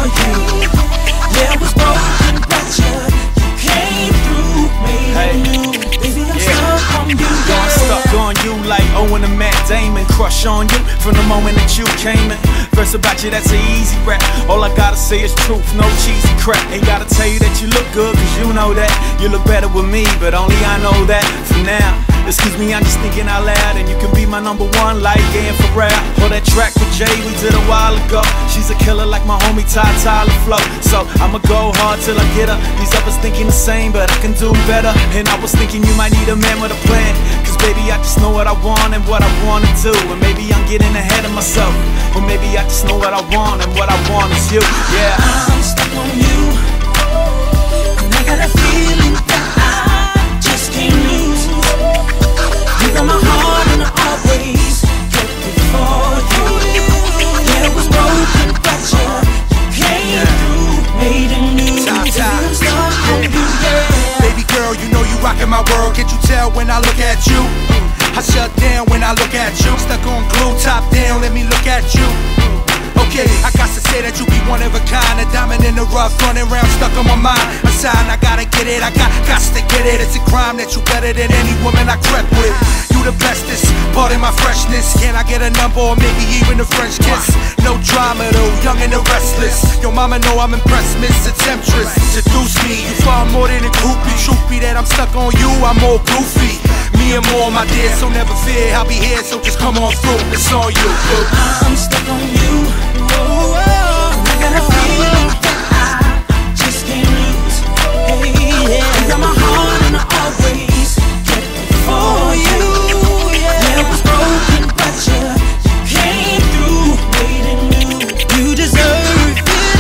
you. Yeah, it was broken, but you came through, made it new. Baby, I'm stuck on you, I'm stuck on you like Owen and Matt Damon. Crush on you from the moment that you came in. Verse about you, that's an easy rap. All I gotta say is truth, no cheesy crap. Ain't gotta tell you that you look good, cause you know that. You look better with me, but only I know that for now. Excuse me, I'm just thinking out loud. And you can be my #1 like Gay and Pharrell. Or that track with Jay we did a while ago. She's a killer like my homie Tyler Flow. So I'ma go hard till I get her. These others thinking the same, but I can do better. And I was thinking you might need a man with a plan. Cause baby, I just know what I want and what I wanna do. And maybe I'm getting ahead of myself. Or maybe I just know what I want, and what I want is you. Yeah, I'm stuck on you, and I got a feeling that I just can't lose. You got my heart and I always get it for you. Yeah, it was broken, but you came through, made it new. I'm stuck on you, yeah. Baby girl, you know you rockin' my world. Can't you tell when I look at you? I shut down when I look at you. Stuck on glue, top down, let me look at you. Okay, I got to say that you be one of a kind. A diamond in the rough, running around stuck on my mind. A sign, I gotta get it, I got to get it. It's a crime that you better than any woman I crept with. You the bestest, part of my freshness. Can I get a number or maybe even a French kiss? No drama though, young and the restless. Your mama know I'm impressed, Miss a temptress. Seduce me, you far more than a groupie. Truth be that I'm stuck on you, I'm more goofy. Me and more, my dear, so never fear, I'll be here, so just come on through. It's on you. I'm stuck on you. Oh, I got a feeling that I just can't lose. Hey, yeah. You got my heart and I always get it for you. Yeah, it was broken, but you came through, made it new. You deserve it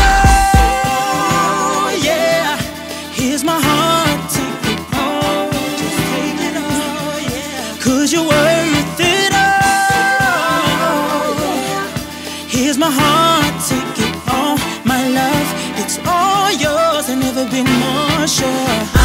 all. Yeah, here's my heart, take it all. Just take it all, yeah. 'Cause you're worth it all. Here's my heart, take it all, my love, it's all yours. I've never been more sure.